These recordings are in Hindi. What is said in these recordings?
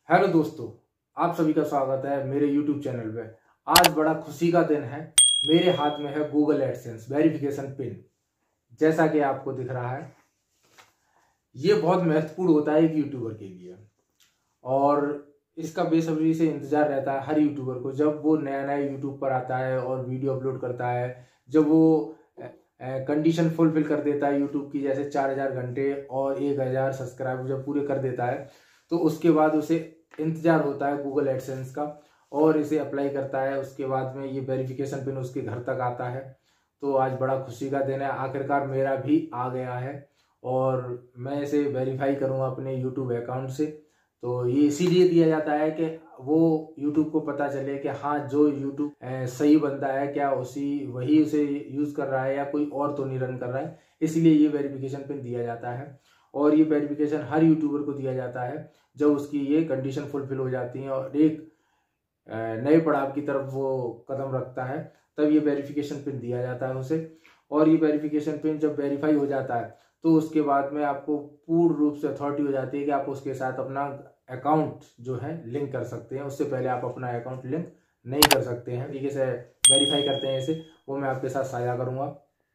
हेलो दोस्तों, आप सभी का स्वागत है मेरे YouTube चैनल पे। आज बड़ा खुशी का दिन है। मेरे हाथ में है गूगल एडसेंस वेरिफिकेशन पिन। जैसा कि आपको दिख रहा है, ये बहुत महत्वपूर्ण होता है एक यूट्यूबर के लिए और इसका बेसब्री से इंतजार रहता है हर यूट्यूबर को। जब वो नया नया यूट्यूब पर आता है और वीडियो अपलोड करता है, जब वो कंडीशन फुलफिल कर देता है यूट्यूब की, जैसे 4000 घंटे और 1000 सब्सक्राइबर जब पूरे कर देता है, तो उसके बाद उसे इंतजार होता है गूगल एडसेंस का और इसे अप्लाई करता है। उसके बाद में ये वेरिफिकेशन पिन उसके घर तक आता है। तो आज बड़ा खुशी का दिन है, आखिरकार मेरा भी आ गया है और मैं इसे वेरीफाई करूंगा अपने यूट्यूब अकाउंट से। तो ये इसीलिए दिया जाता है कि वो यूट्यूब को पता चले कि हाँ, जो यूट्यूब सही बंदा है, क्या वही उसे यूज कर रहा है या कोई और तो नहीं रन कर रहा है। इसलिए ये वेरिफिकेशन पिन दिया जाता है और ये वेरिफिकेशन हर यूट्यूबर को दिया जाता है जब उसकी ये कंडीशन फुलफिल हो जाती है और एक नए पड़ाव की तरफ वो कदम रखता है, तब ये वेरिफिकेशन पिन दिया जाता है उसे। और ये वेरिफिकेशन पिन जब वेरीफाई हो जाता है तो उसके बाद में आपको पूर्ण रूप से अथॉरिटी हो जाती है कि आप उसके साथ अपना अकाउंट जो है लिंक कर सकते हैं। उससे पहले आप अपना अकाउंट लिंक नहीं कर सकते हैं। तरीके से वेरीफाई करते हैं इसे, वो मैं आपके साथ साझा करूंगा।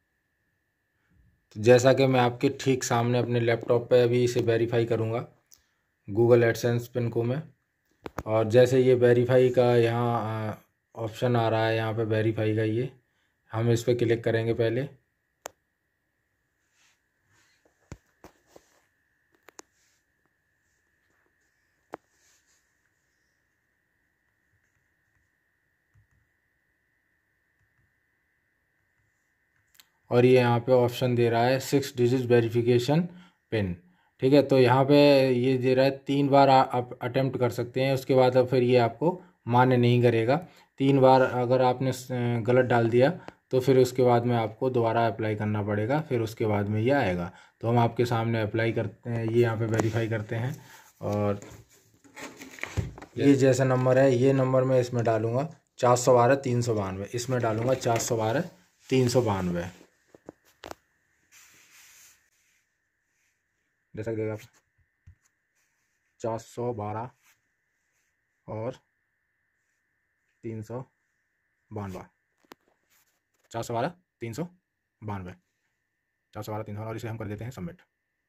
तो जैसा कि मैं आपके ठीक सामने अपने लैपटॉप पे अभी इसे वेरीफाई करूंगा गूगल एडसेंस पिन को मैं। और जैसे ये वेरीफाई का यहाँ ऑप्शन आ रहा है, यहाँ पे वेरीफाई का, ये हम इस पर क्लिक करेंगे पहले। और ये यहाँ पे ऑप्शन दे रहा है 6 डिजिट वेरिफिकेशन पिन। ठीक है, तो यहाँ पे ये दे रहा है 3 बार आप अटेम्प्ट कर सकते हैं। उसके बाद अब फिर ये आपको मान्य नहीं करेगा। 3 बार अगर आपने गलत डाल दिया तो फिर उसके बाद में आपको दोबारा अप्लाई करना पड़ेगा, फिर उसके बाद में ये आएगा। तो हम आपके सामने अप्लाई करते हैं, ये यहाँ पे वेरीफाई करते हैं। और ये जैसा नंबर है, ये नंबर मैं इसमें डालूँगा 412 392, इसमें डालूँगा 412 392। जैसा कि देखिए आप 412 और 392, 412 392, 412 300, और इसे हम कर देते हैं सबमिट।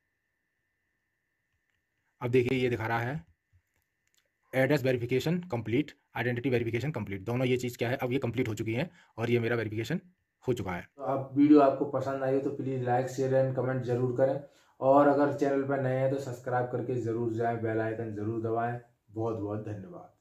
अब देखिए ये दिखा रहा है address verification complete, identity verification complete. दोनों ये चीज़ क्या है, अब ये कंप्लीट हो चुकी है और ये मेरा वेरिफिकेशन हो चुका है। तो आप वीडियो आपको पसंद आई हो तो please like share and comment जरूर करें और अगर चैनल पर नए हैं तो सब्सक्राइब करके ज़रूर जाएं, बेल आइकन ज़रूर दबाएं। बहुत बहुत धन्यवाद।